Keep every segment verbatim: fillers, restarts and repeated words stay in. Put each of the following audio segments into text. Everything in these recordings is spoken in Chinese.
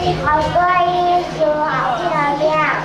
好多艺术，好漂亮。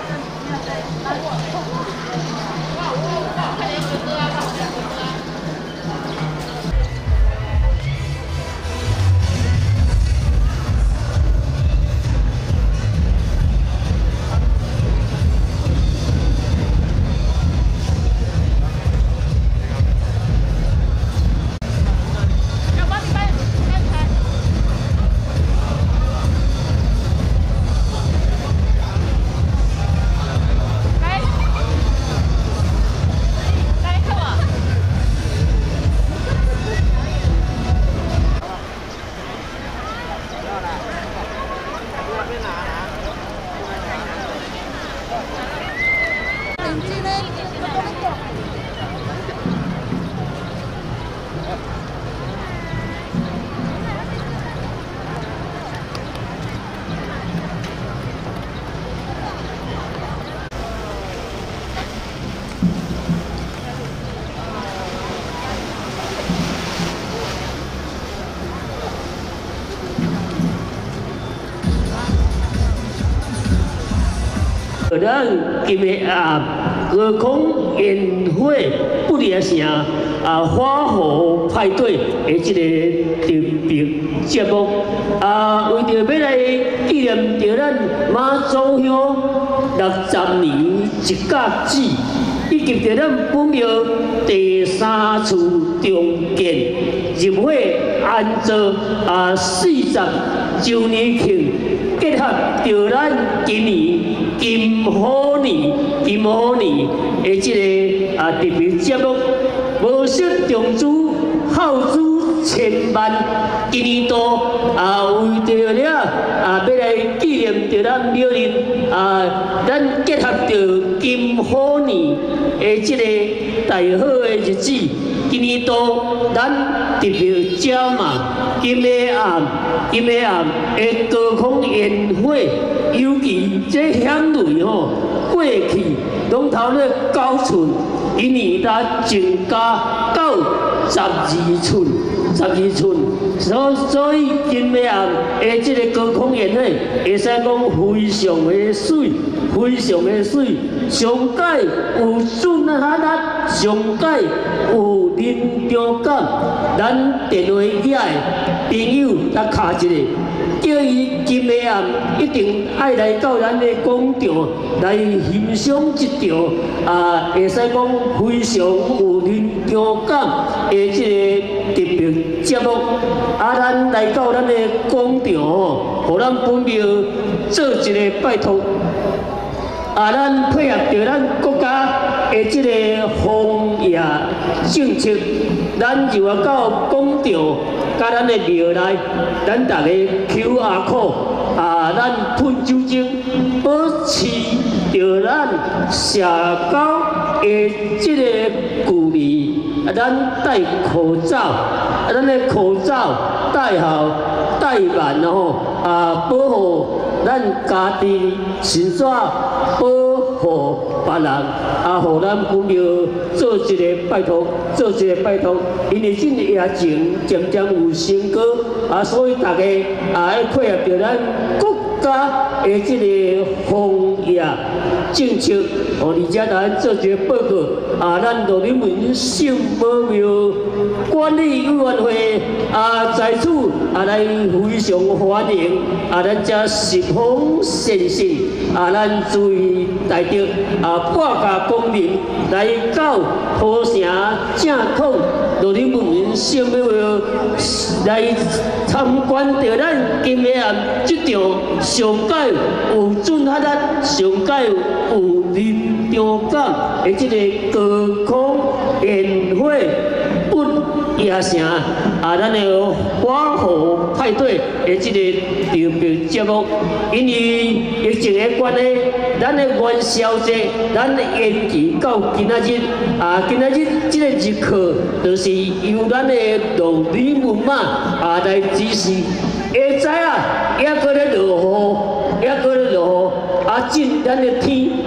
咱今日啊，高空烟火不离城啊花火派对的这个特别节目啊，为着要来纪念着咱妈祖乡六十年一甲子，以及着咱本庙第三次重建入伙安做啊四十周年庆，结合着咱今年。金虎年，金虎年的这个啊特别节目，无惜重资耗资千万，今年度啊为着了啊要来纪念着咱庙里啊，咱结合着金虎年的这个大好的日子，今年度咱特别招嘛，今个暗，今个暗的高空烟火。尤其这险类吼，过去拢头咧九寸，今年才增加到十二寸，十二寸。所所以今日啊，诶，这个高空烟火，会使讲非常的水，非常的水。上界有准哈力，上界有临场感。咱电话起来，朋友来卡一个。叫伊今日啊，一定爱来到咱的广场来欣赏一场啊，会使讲非常有临场感的这个特别节目。啊，咱来到咱的广场吼，互咱本庙做一个拜托。啊，咱配合着咱国家的这个防疫政策，咱就要到广场。甲咱的庙内，咱大家 Q R code 啊，咱喷酒精，保持着咱社交的这个距离。啊，咱戴口罩，啊，咱的口罩戴好戴满吼，啊，保护咱家己身体，保护别人，啊，互咱本庙做一个拜托，做一个拜托。因为这个疫情渐渐有升高，啊，所以大家啊要配合着咱国家的这个防疫政策，哦，而且咱做一个报告，啊，咱罗林文圣母庙管理委员会啊在此啊来非常欢迎，啊，咱这十方善信，啊，咱诸位大德啊半家公民来到土城正统罗林文圣母庙来参观着咱今日啊这场上界有准哈力、上界有临场感的这个高空烟火不夜城啊，咱的花火派对的这个特别节目，因为疫情的关系，咱的元宵节咱的延期到今仔日啊，今仔日这个日课就是由咱的罗里文嘛啊来指示。下知啊，还搁咧落雨，还搁咧落雨，啊，进咱的天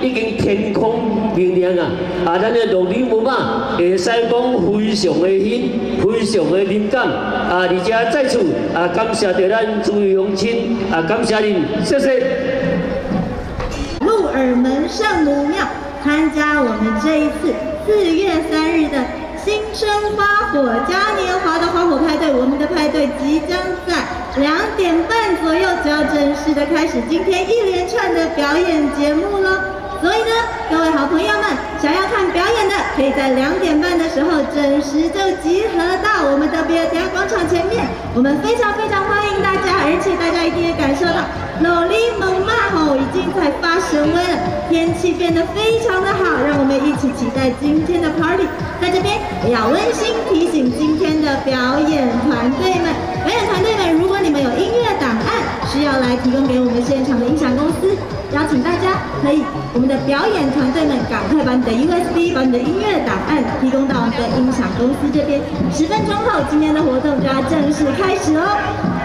已经天空明亮啊！啊，咱的绿林木马会使讲非常的兴，非常的敏感啊！而且在此啊，感谢着咱诸位乡亲啊，感谢您，谢谢。 鹿耳门圣母庙参加我们这一次四月三日的新春花火嘉年华的花火派对，我们的派对即将在两点半左右就要正式的开始今天一连串的表演节目了。所以呢，各位好朋友们，想要看表演的，可以在两点半的时候准时就集合到我们的比尔迪亚广场前面。我们非常非常欢迎大家，而且大家一定也感受到努力猛骂吼已经在发神威了，天气变得非常的好，让我们一起期待今天的 party。在这边也要温馨提醒今天的表演团队们，表演团队们，如果你们有音乐档案需要来提供给我们现场的音响公司，邀请大家可以，我们的表演团队们赶快把你的 U S B、把你的音乐档案提供到我们的音响公司这边。十分钟后，今天的活动就要正式开始哦。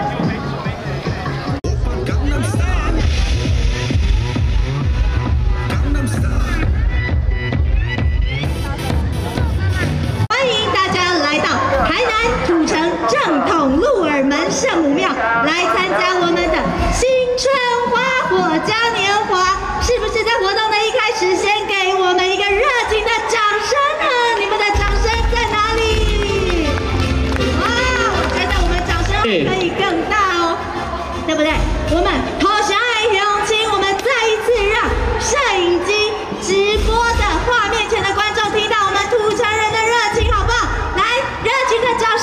欢迎大家来到台南土城正统鹿耳门圣母庙，来参加我们的新春花火嘉年华。是不是在活动的一开始，先给我们一个热情的掌声呢？你们的掌声在哪里？哇，我觉得我们掌声可以更大哦，对不对？我们投降爱勇请我们再一次让摄影机直播的画面前的观众听到我们土城人的热情，好不好？来，热情的掌声！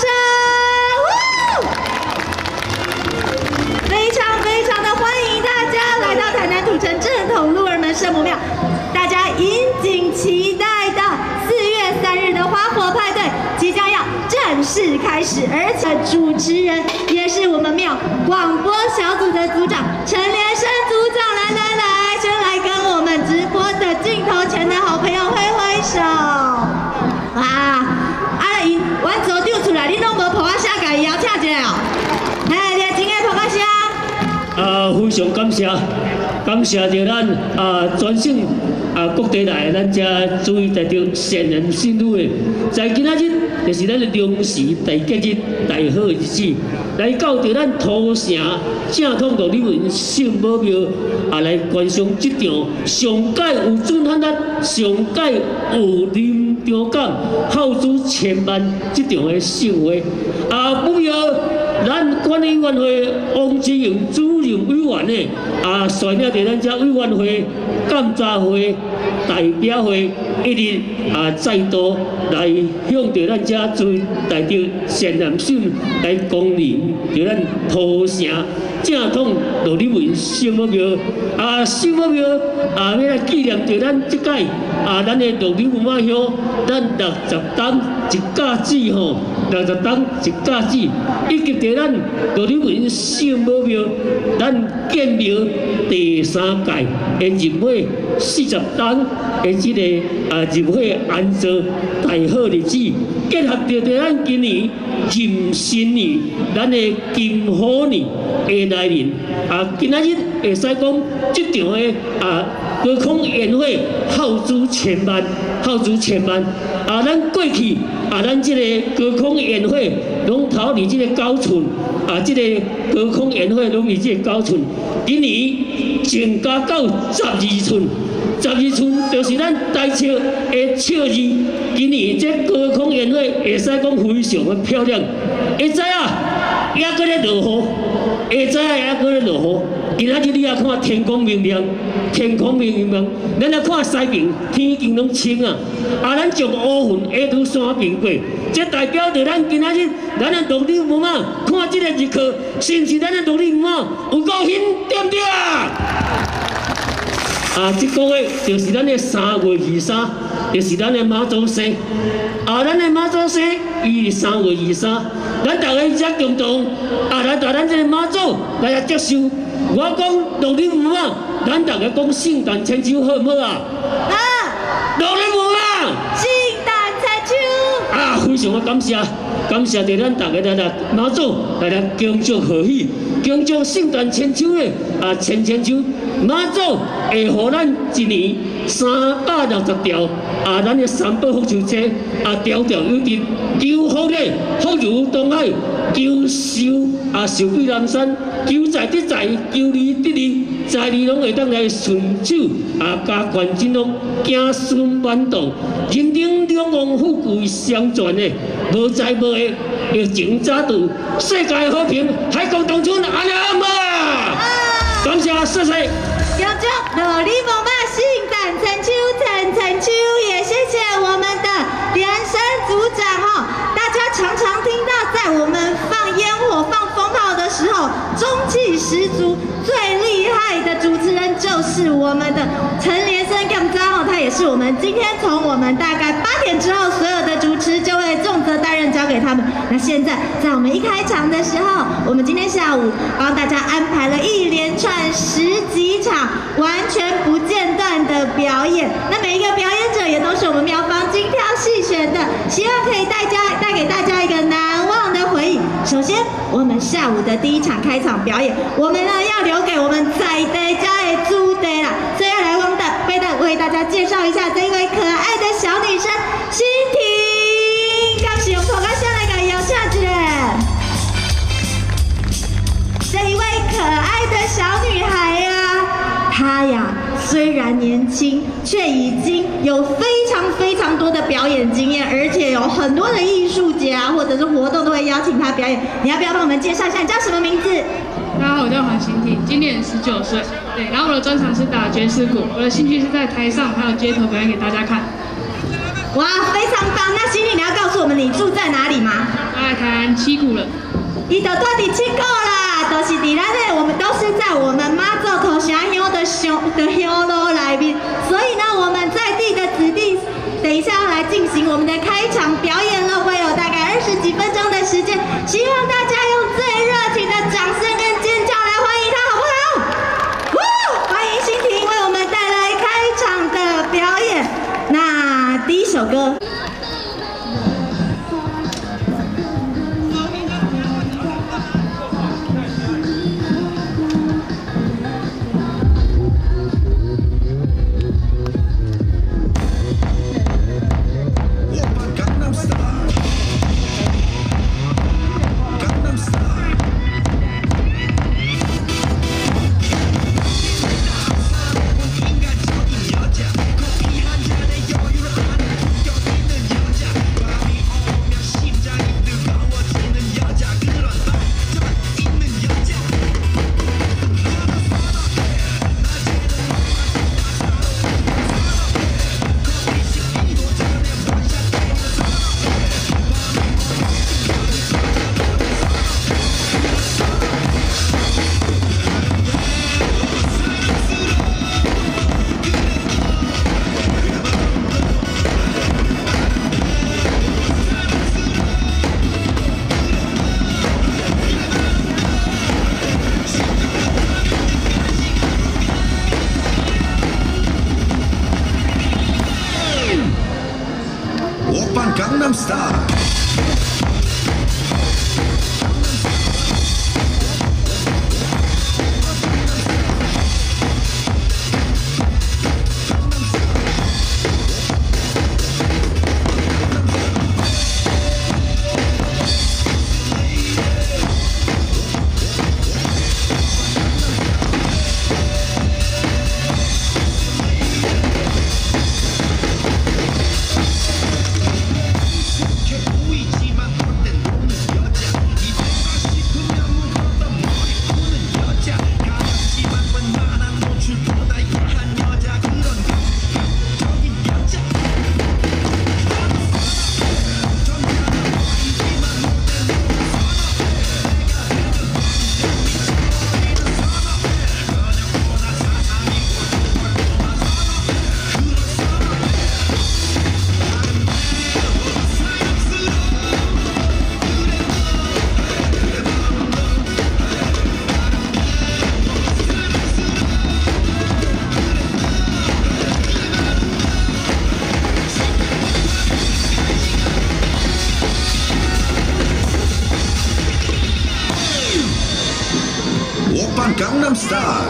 非常非常的欢迎大家来到台南土城正统鹿耳门圣母庙，大家引颈期待的四月三日的花火派对即将要正式开始，而且主持人也是我们庙广播小组的组长陈连生组长，来来来，先来跟我们直播的镜头前的好朋友挥挥手。哇，啊，因阮组长出来，你拢无抱我下家邀请一下哦。哎，热情的抱我声。 啊，非常感谢，感谢着咱啊全省啊各地来咱遮注意在着善人信女的，在今仔日就是咱的龙时大吉日、大好日子，来到着咱土城正统路里文圣母庙啊来观赏这场上届有准罕咱、上届有临场感、耗资千万这场的盛会啊，不要。咱管理委员会王志荣主任委员呢，啊，率领着咱遮委员会、监察会、代表会，一直啊再度来向着咱遮最大着善男信来光临着咱土城正统路里文圣母庙啊，圣母庙啊，要来纪念着咱即届啊，咱的路里文马乡，咱六十档一架子吼，六十档一架子，以及着咱路里文圣母庙，咱建庙第三届的入会四十档的即个啊入会安坐大好日子，结合着着咱今年壬申年，咱的金虎年的来临啊，今仔日会使讲即场的啊高空宴会耗资千万，耗资千万啊！咱过去啊，咱即个高空宴会拢头伫即个九寸啊，即、这个高空宴会拢伫即个九寸，今年增加到十二寸。十二寸就是咱大笑的笑字，今年这高空宴会会使讲非常的漂亮。会知啊，也搁咧落雨，会知啊，也搁咧落雨。今仔日你也看天空明亮，天空明亮，咱来看西边天已经拢清啊。啊，咱从乌云下拄山边过，这代表着咱今仔日咱的陆地母马看这个日课，是毋是咱的陆地母马有够兴，对不对啊？啊，即个月就是咱的三月二三，就是咱的妈祖生。啊，咱的妈祖生，伊是三月二三，咱大家遮共同啊来到咱这个妈祖来来接受。我讲陆地母马，咱大家讲圣诞千秋好唔好啊？ 啊！ 陆地母马， 圣诞千秋。 啊，非常的感谢，感谢着咱大家来来妈祖来来恭祝贺喜。 并将圣诞千秋的啊千千秋，妈祖会予咱一年三百六十条啊，咱的三宝福寿车啊，条条有致，求福咧，福如东海，求寿啊寿比南山，求财得财，求利得利，财利拢会当来顺手啊，加权进禄，子孙满堂，人丁两旺富贵相传的，无财无业，疫情早度，世界和平，海阔东村，安尼好嘛？感谢谢谢。 有祝乐利蒙妈圣诞陈秋陈陈秋，也谢谢我们的连生组长哦。大家常常听到，在我们放烟火、放风炮的时候，中气十足，最厉害的主持人就是我们的陈连生干章哦，他也是我们今天从我们大概八点之后，所有的主持就会重责大任交给他们。那现在在我们一开场的时候，我们今天下午帮大家安排了一连串十几场完全不间断的表演。那每一个表演者也都是我们妙方精挑细选的，希望可以带家带给大家一个难忘的回忆。首先，我们下午的第一场开场表演，我们呢要留给我们在地家的主地啦，所以要来为大为大为大家介绍一下这一位可爱的小女生欣婷。刚使用头发下来个摇下子，这一位可爱的小女孩呀、啊，她呀虽然年轻，却已经有非常非常多的表演经验，而且有很多的艺术节啊或者是活动都会邀请她表演。你要不要帮我们介绍一下你叫什么名字？ 大家好，我叫黄欣婷，今年十九岁。对，然后我的专长是打爵士鼓，我的兴趣是在台上还有街头表演给大家看。 哇，非常棒！那欣婷，你要告诉我们你住在哪里吗？ 我来台湾七股人。 伊就住伫七股啦，都、就是伫咱的，我们都是在我们妈祖头城乡的乡的乡路里面，所以呢，我们在地的子弟，等一下要来进行我们的开场表演了，会有大概二十几分钟的时间，希望大家用最热情的掌声跟尖叫来欢迎她，好不好？呜，欢迎欣婷为我们带来开场的表演。那第一首歌。 Gangnam Style. Style.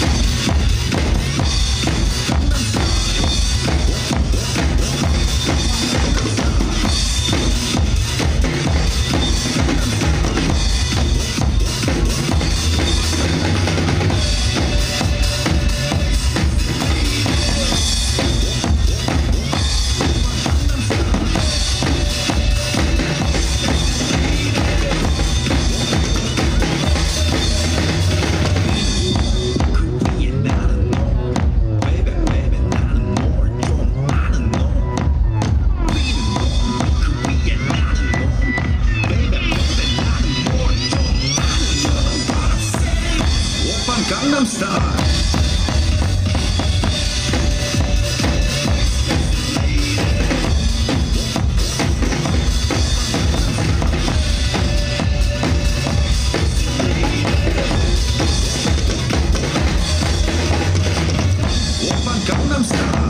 Gangnam Style. Gangnam Style.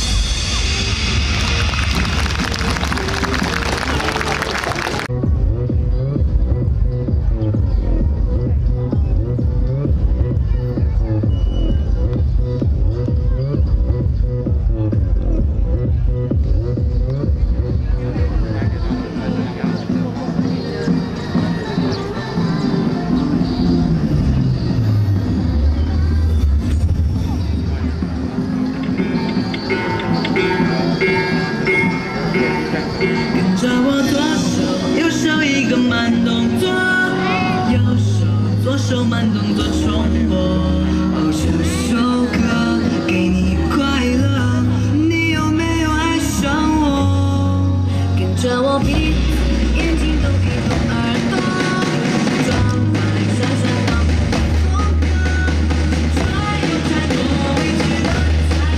跟着我左手右手一个慢动作，右手左手慢动作重播。哦，这首歌给你快乐，你有没有爱上我？跟着我闭眼睛动一动耳朵，窗外闪闪放风歌，转悠太多未知的猜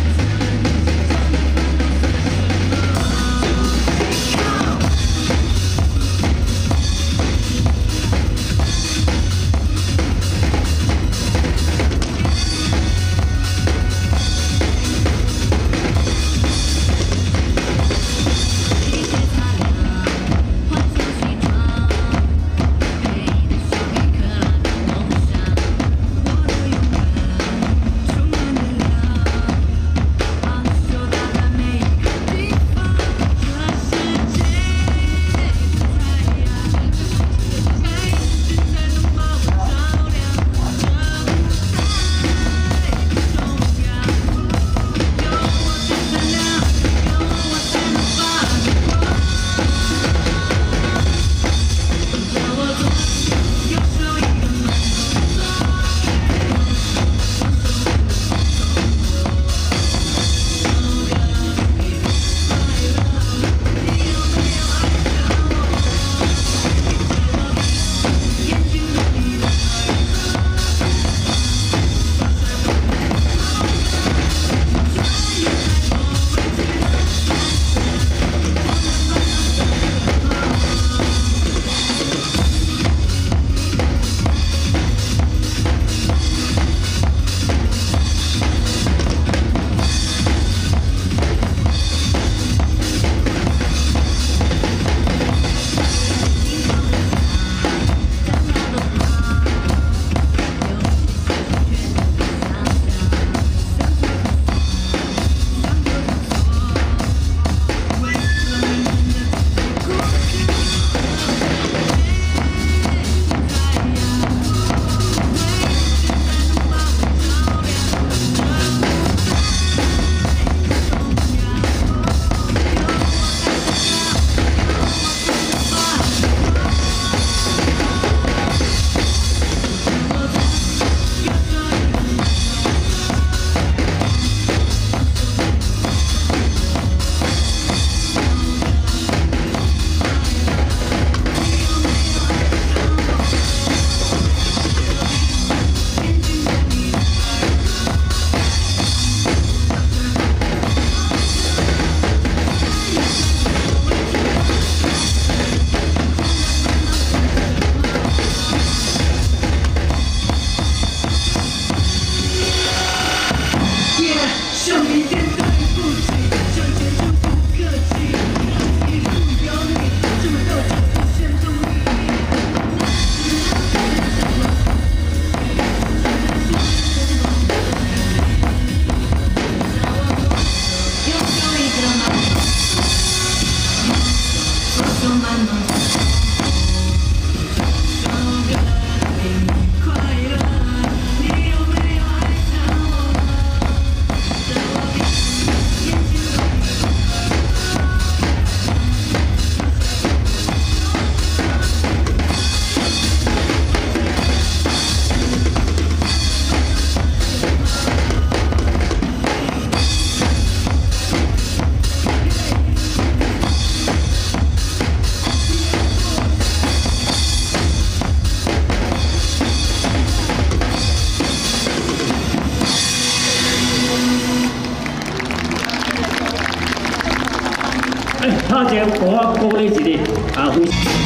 拍者给我鼓励一下啊！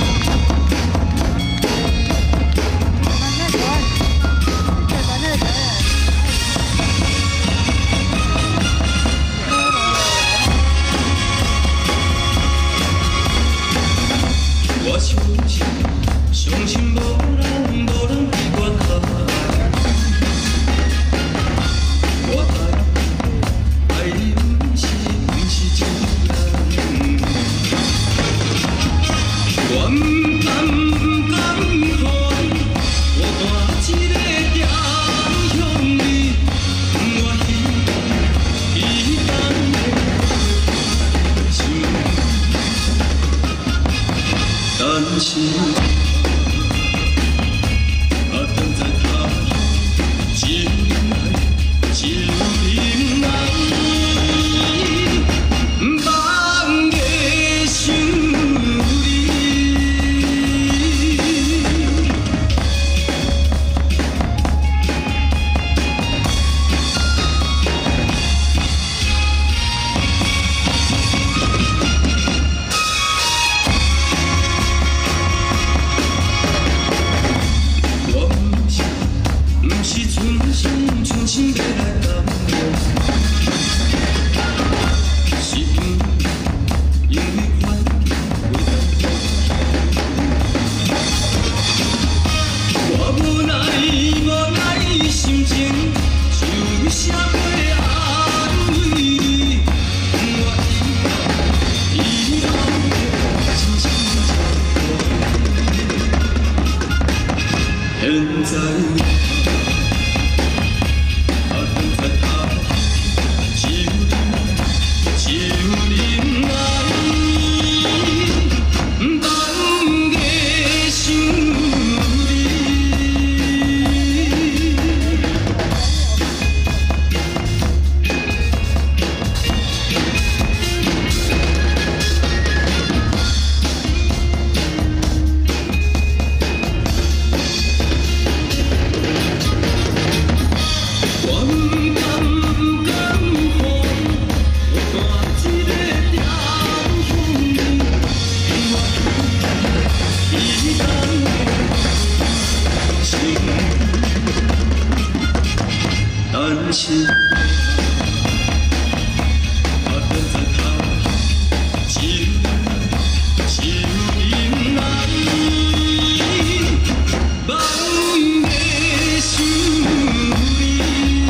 我相信，相信无人无人比我爱。我爱爱你不是不是真人，我不敢不敢看，我带一个点向你，我希希望的心。但是，啊，等在他进来，进来，放个想你。存心要来感动，是因因为环境为难。我无奈无奈心情，就写过安慰。我以后真心现在。但是，啊，等在他进来，进来，放个想你。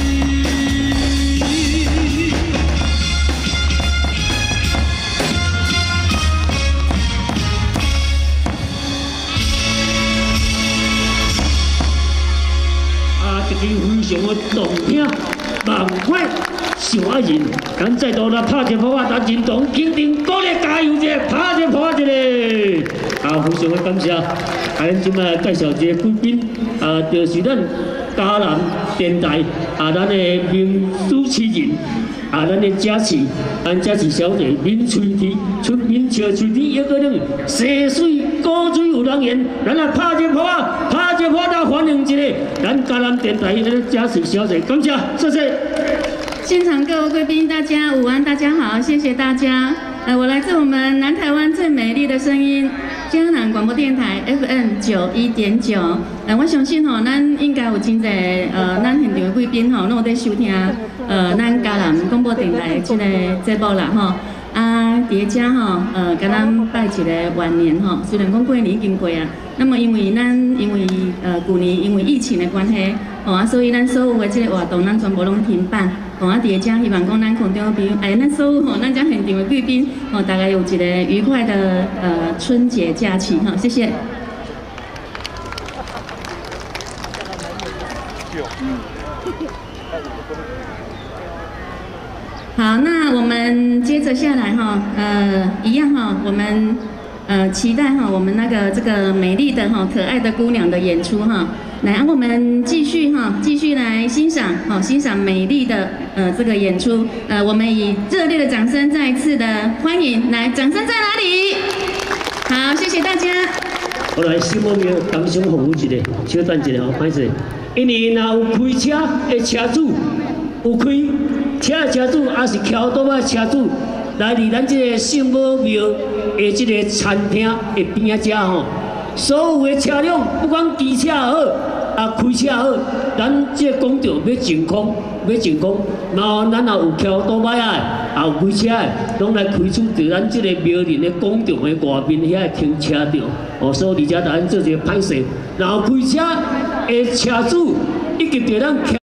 啊，这个非常的动听。万岁，上爱人，咱再度来拍一波啊！咱认同、肯定、鼓励、加油者，拍一波一个。啊，非常的感谢。啊，咱即摆介绍一个贵宾，啊，就是咱嘉南电台啊，咱的名主持人，啊，咱的嘉琪，咱嘉琪小姐，闽翠甜，出闽笑翠甜，一个人溪水古水有人言，咱来拍一波啊！拍一波来欢迎一下咱嘉南电台的嘉琪小姐，感谢，谢谢。 现场各位贵宾，大家午安，大家好，谢谢大家。呃，我来自我们南台湾最美丽的声音，嘉南广播电台 F M 九一点九。呃，我相信吼，咱应该有真侪呃，咱现场的贵宾吼，拢有在收听呃，咱嘉南广播电台这个节目啦吼。啊，伫个遮吼，呃，甲咱拜一个晚年吼。虽然讲过年已经过啊，那么因为咱因为呃旧年因为疫情的关系，吼啊，所以咱所有的这个活动咱全部拢停办。吼啊，伫个遮希望讲咱空中的朋友，哎，咱所有吼，咱遮现场的贵宾，吼，大家有一个愉快的呃春节假期哈，谢谢。好，那我们接着下来哈，呃，一样哈，我们呃期待哈，我们那个这个美丽的哈、可爱的姑娘的演出哈，来，我们继续哈，继续来欣赏好，欣赏美丽的呃这个演出，呃，我们以热烈的掌声再一次的欢迎，来，掌声在哪里？好，谢谢大家。 我来新闻庙工商服务一下，稍等一下哦，歹势。因为若有开车的车主，有开车的车主，也是桥倒仔车主，来伫咱这个圣母庙的这个餐厅的边仔遮吼，所有的车辆，不管机车也好，啊开车也好，咱这个广场要净空，要净空，然后咱也有桥倒摆啊，也有开车的，拢来开出伫咱这个苗林的广场的外面遐的停车场，哦，所以而且咱做一个歹势，然后开车的车主一直对咱。